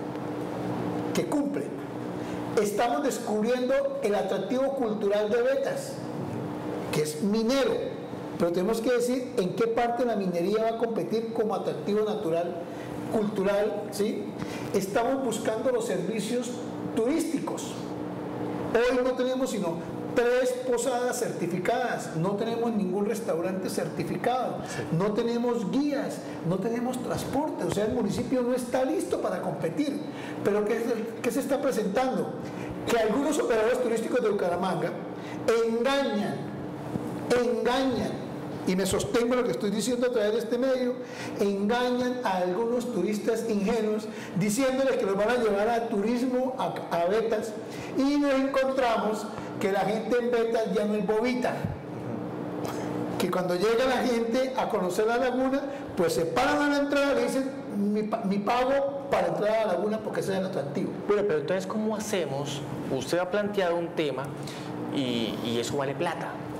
que cumple. Estamos descubriendo el atractivo cultural de Betas, que es minero, pero tenemos que decir en qué parte de la minería va a competir como atractivo natural, cultural, ¿sí? Estamos buscando los servicios turísticos. Hoy no tenemos sino 3 posadas certificadas, no tenemos ningún restaurante certificado, no tenemos guías, no tenemos transporte, o sea, el municipio no está listo para competir. Pero ¿qué se está presentando? Que algunos operadores turísticos de Bucaramanga engañan, y me sostengo lo que estoy diciendo a través de este medio, engañan a algunos turistas ingenuos diciéndoles que los van a llevar a turismo a Betas, y nos encontramos que la gente en Betas ya no es bobita, que cuando llega la gente a conocer la laguna, pues se paran a la entrada y le dicen mi pago para entrar a la laguna porque ese es el atractivo. Bueno, pero entonces, ¿cómo hacemos? Usted ha planteado un tema y eso vale plata.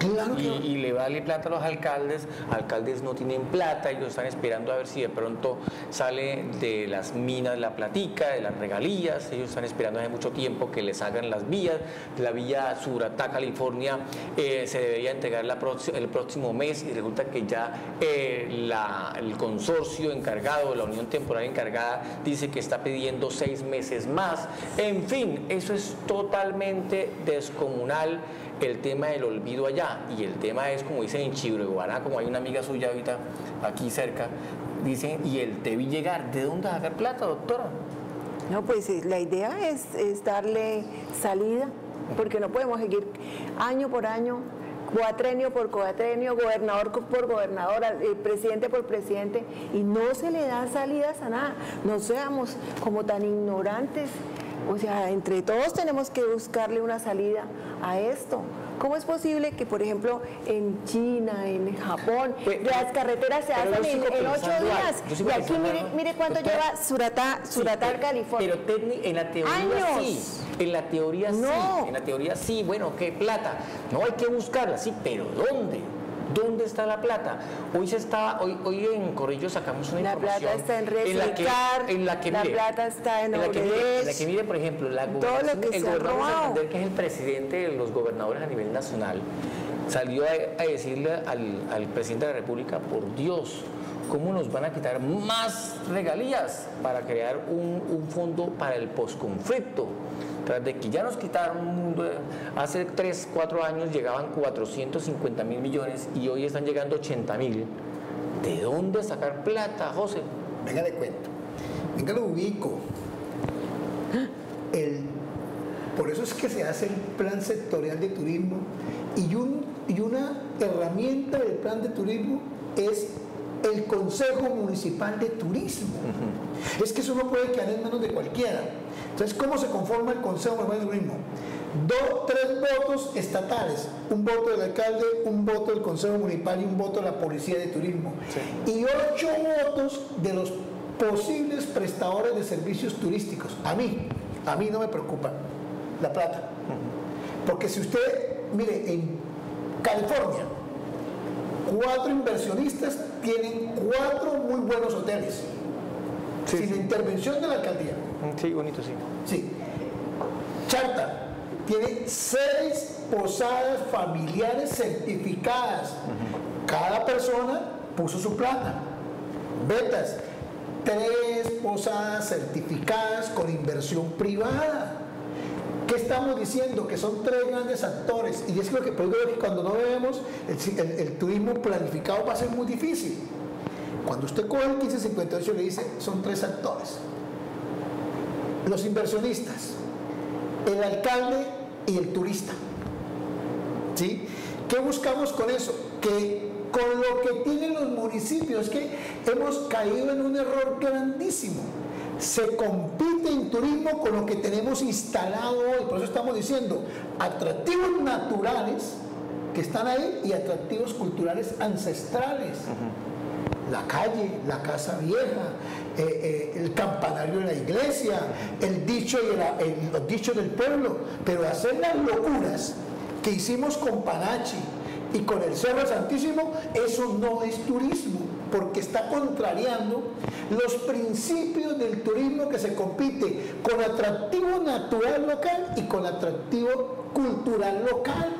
Claro que y le vale plata a los alcaldes no tienen plata, ellos están esperando a ver si de pronto sale de las minas la platica, de las regalías, ellos están esperando hace mucho tiempo que les hagan las vías, la vía Suratá, California, se debería entregar el próximo mes y resulta que ya el consorcio encargado, la unión temporal encargada, dice que está pidiendo 6 meses más. En fin, eso es totalmente descomunal, el tema del olvido allá, y el tema es, como dicen en Chibreguaná, como hay una amiga suya ahorita aquí cerca, dicen, y el te vi llegar, ¿de dónde sacar plata, doctora? No, pues la idea es darle salida, porque no podemos seguir año por año, cuatrenio por cuatrenio, gobernador por gobernador, presidente por presidente, y no se le dan salidas a nada. No seamos como tan ignorantes. O sea, entre todos tenemos que buscarle una salida a esto. ¿Cómo es posible que, por ejemplo, en China, en Japón, las carreteras se hacen en 8 días? Y aquí mire cuánto lleva Suratá, California. Pero en la teoría ¡años! sí. En la teoría no. sí. En la teoría sí. Bueno, ¿qué plata? No hay que buscarla, sí, pero ¿dónde? ¿Dónde está la plata? Hoy en Corrillo sacamos una información. La plata está en reciclar, la plata está en Odebrecht. En la que mire, por ejemplo, el gobernador de Santander, que es el presidente de los gobernadores a nivel nacional, salió a decirle al presidente de la República, por Dios, ¿cómo nos van a quitar más regalías para crear un fondo para el posconflicto? Tras de que ya nos quitaron, hace 3, 4 años llegaban 450.000 millones y hoy están llegando 80.000. ¿De dónde sacar plata, José? Venga, le cuento. Venga, lo ubico. Por eso es que se hace el plan sectorial de turismo y una herramienta del plan de turismo es el Consejo Municipal de Turismo. Es que eso no puede quedar en manos de cualquiera. Entonces, ¿cómo se conforma el Consejo Municipal de Turismo? 3 votos estatales, un voto del alcalde, un voto del Consejo Municipal y un voto de la Policía de Turismo. Sí. Y 8 votos de los posibles prestadores de servicios turísticos. A mí no me preocupa la plata. Porque si usted, mire, en California, 4 inversionistas tienen 4 muy buenos hoteles, sin la intervención de la alcaldía. Sí, bonito, sí. Sí. Charta tiene 6 posadas familiares certificadas. Cada persona puso su plata. Betas, 3 posadas certificadas con inversión privada. ¿Qué estamos diciendo? Que son 3 grandes actores. Y es lo que cuando no vemos el turismo planificado va a ser muy difícil. Cuando usted coge el 1558 le dice, son 3 actores. Los inversionistas, el alcalde y el turista. ¿Sí? ¿Qué buscamos con eso? Que con lo que tienen los municipios, que hemos caído en un error grandísimo. Se compite en turismo con lo que tenemos instalado hoy. Por eso estamos diciendo atractivos naturales que están ahí y atractivos culturales ancestrales. La calle, la casa vieja, el campanario de la iglesia, el dicho los dichos del pueblo. Pero hacer las locuras que hicimos con Panachi y con el Cerro Santísimo, eso no es turismo, porque está contrariando los principios del turismo que se compite con atractivo natural local y con atractivo cultural local.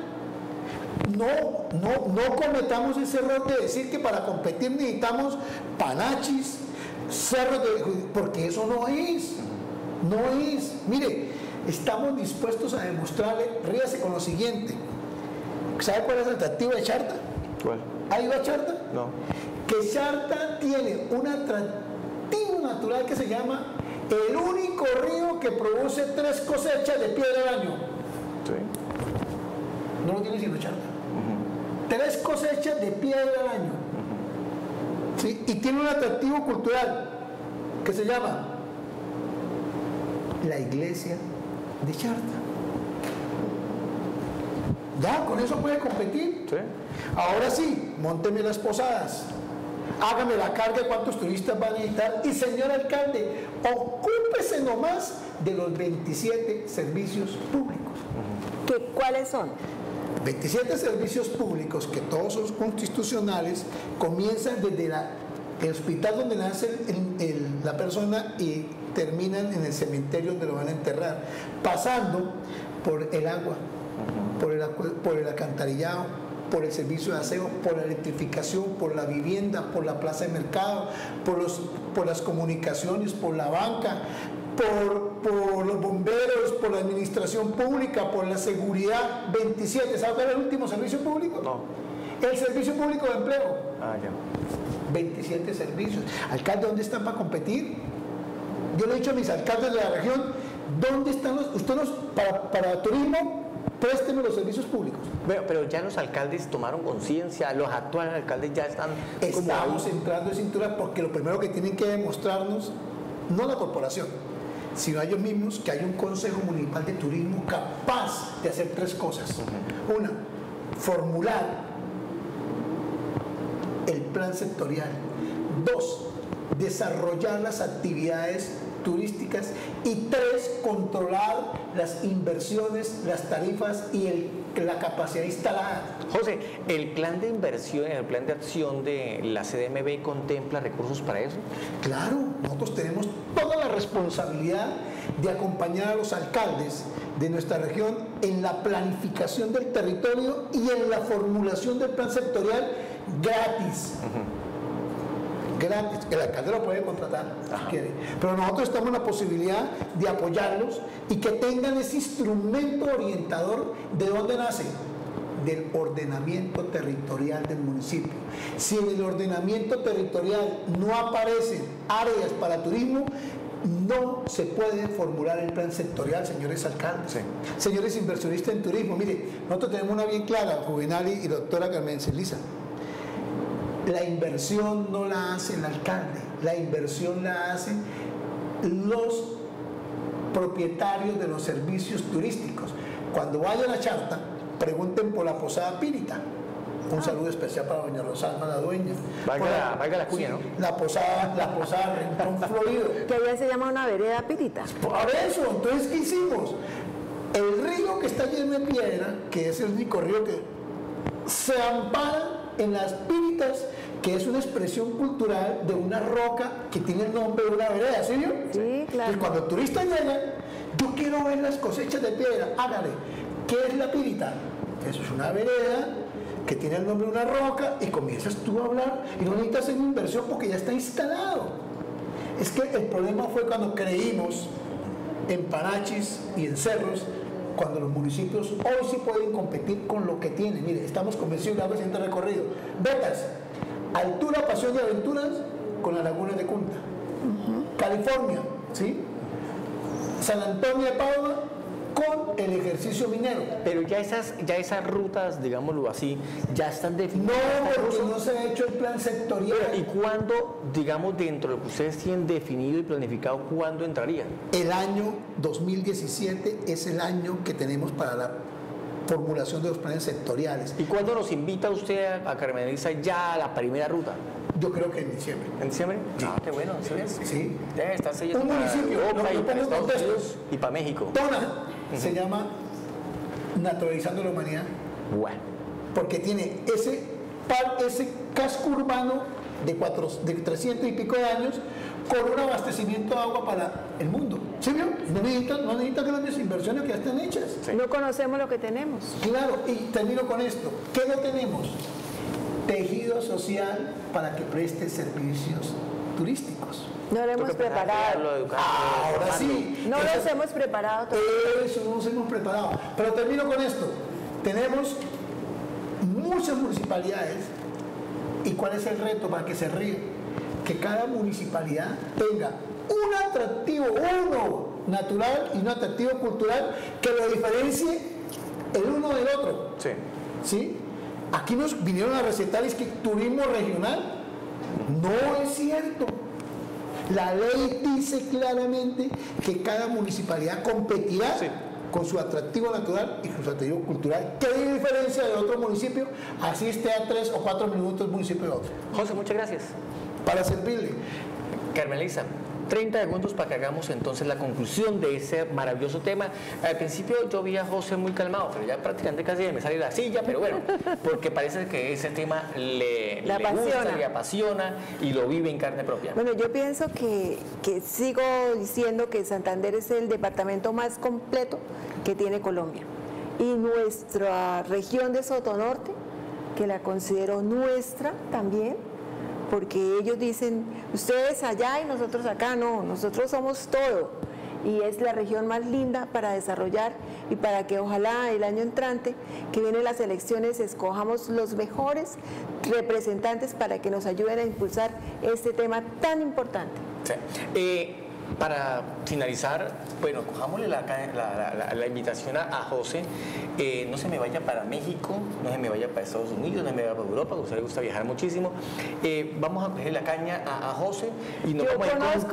No cometamos ese error de decir que para competir necesitamos Panachis, cerros porque eso no es. Mire, estamos dispuestos a demostrarle, ríase con lo siguiente. ¿Sabe cuál es el atractivo de Charta? ¿Cuál? ¿Ha ido a Charta? No. Que Charta tiene un atractivo natural que se llama el único río que produce 3 cosechas de piedra al año. Sí. No lo tiene sino Charta. 3 cosechas de piedra al año. ¿Sí? Y tiene un atractivo cultural que se llama la iglesia de Charta. Ya, con eso puede competir. Sí. Ahora sí, mónteme las posadas, hágame la carga de cuántos turistas van a necesitar y, señor alcalde, ocúpese nomás de los 27 servicios públicos. ¿Cuáles son? 27 servicios públicos, que todos son constitucionales, comienzan desde el hospital donde nace la persona y terminan en el cementerio donde lo van a enterrar, pasando por el agua, por el alcantarillado, por el servicio de aseo, por la electrificación, por la vivienda, por la plaza de mercado, por las comunicaciones, por la banca, por los bomberos, por la administración pública, por la seguridad. 27, ¿sabes cuál es el último servicio público? No. El servicio público de empleo. Ah, ya. 27 servicios. Alcalde, ¿dónde están para competir? Yo le he dicho a mis alcaldes de la región, ¿dónde están ustedes para turismo? Présteme los servicios públicos. Bueno, pero ya los alcaldes tomaron conciencia, los actuales alcaldes ya están Estamos entrando en cintura porque lo primero que tienen que demostrarnos, no la corporación, sino ellos mismos, que hay un Consejo Municipal de Turismo capaz de hacer 3 cosas. Una, formular el plan sectorial. 2, desarrollar las actividades turísticas. Y 3, controlar las inversiones, las tarifas y la capacidad instalada. José, ¿el plan de inversión, el plan de acción de la CDMB contempla recursos para eso? Claro, nosotros tenemos toda la responsabilidad de acompañar a los alcaldes de nuestra región en la planificación del territorio y en la formulación del plan sectorial gratis. Gratis, el alcalde lo puede contratar si quiere, pero nosotros estamos en la posibilidad de apoyarlos y que tengan ese instrumento orientador. ¿De dónde nace? Del ordenamiento territorial del municipio. Si en el ordenamiento territorial no aparecen áreas para turismo, no se puede formular el plan sectorial, señores alcaldes. Sí. Señores inversionistas en turismo, mire, nosotros tenemos una bien clara, Juvenal y doctora Carmen Celisa. La inversión no la hace el alcalde, la inversión la hacen los propietarios de los servicios turísticos. Cuando vayan a Charta, pregunten por la Posada Pírita. Un saludo especial para doña Rosalba, la dueña. Valga la cuña, ¿no? La posada Rincón Florido. Que ya se llama una vereda Pirita. Por eso, entonces, ¿qué hicimos? El río que está lleno de piedra, que es el único río que se ampara en las Píritas, que es una expresión cultural de una roca que tiene el nombre de una vereda, ¿sí? Sí, claro. Y cuando el turista llega, yo quiero ver las cosechas de piedra, hágale. ¿Qué es la Pírita? Eso es una vereda que tiene el nombre de una roca y comienzas tú a hablar y no necesitas hacer una inversión porque ya está instalado. Es que el problema fue cuando creímos en Panachis y en Cerros, cuando los municipios hoy sí pueden competir con lo que tienen. Mire, estamos convencidos de algo siguiente recorrido. Betas, altura, pasión y aventuras con la laguna de Cunta. California, ¿sí? San Antonio de Padua con el ejercicio minero. Pero ya esas rutas, digámoslo así, ya están definidas. No, porque no se ha hecho el plan sectorial. ¿Y cuándo, digamos, dentro de lo que ustedes tienen definido y planificado, cuándo entraría? El año 2017 es el año que tenemos para la formulación de los planes sectoriales. ¿Y cuándo nos invita usted a Carmen Elisa ya a la primera ruta? Yo creo que en diciembre. ¿En diciembre? Sí. Ah, qué bueno, ¿sí ves? Sí. Debe estar sellando Un para municipio, Europa lo y para pongo en Estados contexto. Unidos y para México. Tona se llama Naturalizando la Humanidad, Bueno. porque tiene ese casco urbano de 300 y pico de años con un abastecimiento de agua para el mundo. ¿Sí vio? No necesita grandes inversiones que ya están hechas. Sí. No conocemos lo que tenemos. Claro, y termino con esto. ¿Qué no tenemos? Tejido social para que preste servicios turísticos. No lo hemos preparado. Ahora sí. No los hemos preparado todavía. Eso no nos hemos preparado. Pero termino con esto. Tenemos muchas municipalidades. ¿Y cuál es el reto para que se ríe? Que cada municipalidad tenga un atractivo, uno natural y un atractivo cultural que lo diferencie el uno del otro. Sí. ¿Sí? Aquí nos vinieron a recetar es que turismo regional. No es cierto. La ley dice claramente que cada municipalidad competirá con su atractivo natural y su atractivo cultural. ¿Qué diferencia de otro municipio? Así esté a 3 o 4 minutos el municipio de otro. José, muchas gracias. Para servirle. Carmen Elisa, 30 segundos para que hagamos entonces la conclusión de ese maravilloso tema. Al principio yo vi a José muy calmado, pero ya prácticamente casi me sale la silla, pero bueno, porque parece que ese tema le gusta, le apasiona y lo vive en carne propia. Bueno, yo pienso que sigo diciendo que Santander es el departamento más completo que tiene Colombia. Y nuestra región de Sotonorte, que la considero nuestra también, porque ellos dicen, ustedes allá y nosotros acá, no, nosotros somos todo, y es la región más linda para desarrollar y para que ojalá el año entrante, que vienen las elecciones, escojamos los mejores representantes para que nos ayuden a impulsar este tema tan importante. Sí. Para finalizar, bueno, cojámosle la invitación a José, no se me vaya para México, no se me vaya para Estados Unidos, no se me vaya para Europa, que a usted le gusta viajar muchísimo. Vamos a coger la caña a José y nos vamos a ir con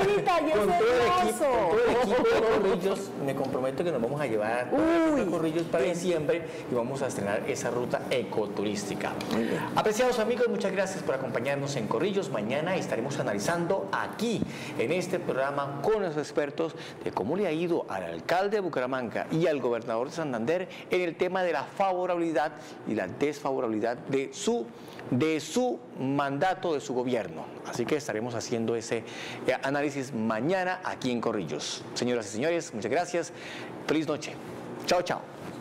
todo el equipo de Corrillos. Me comprometo que nos vamos a llevar a Corrillos para diciembre y vamos a estrenar esa ruta ecoturística. Apreciados amigos, muchas gracias por acompañarnos en Corrillos. Mañana estaremos analizando aquí, en este programa, con los expertos de cómo le ha ido al alcalde de Bucaramanga y al gobernador de Santander en el tema de la favorabilidad y la desfavorabilidad de su mandato, de su gobierno. Así que estaremos haciendo ese análisis mañana aquí en Corrillos. Señoras y señores, muchas gracias. Feliz noche. Chao, chao.